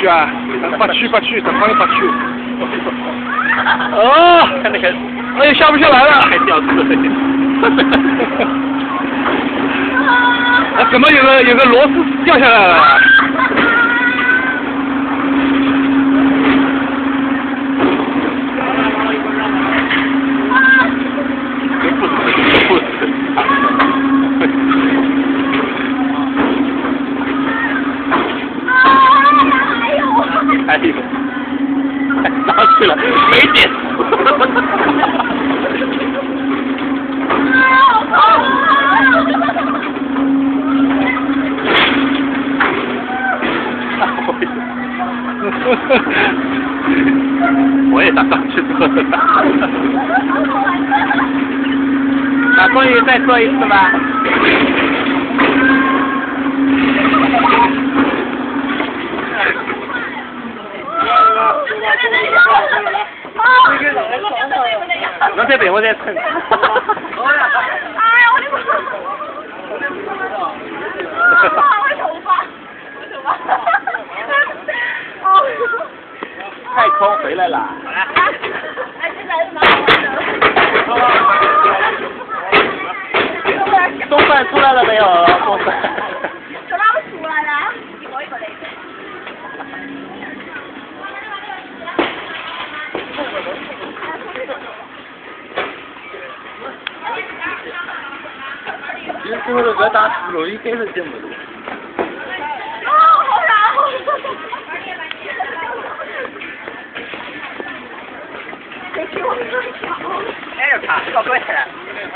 去啊！八区，等帮你八区。哦， 看那个， 哎，下不下来了， 还掉刺。 怎么有个螺丝掉下来了？ 不死。哎呦，上去了，没点。我也打上去过。那终于再做一次吧。侬再陪我再蹭。哎呀， 我的妈！我头发。 太空回来了。 哎，这来的蛮好的。 中饭出来了没有？中饭。 小老鼠出来了，一个的。 其实最后的这打容易给人节目。 哦，好难。哎呦，差，搞对了。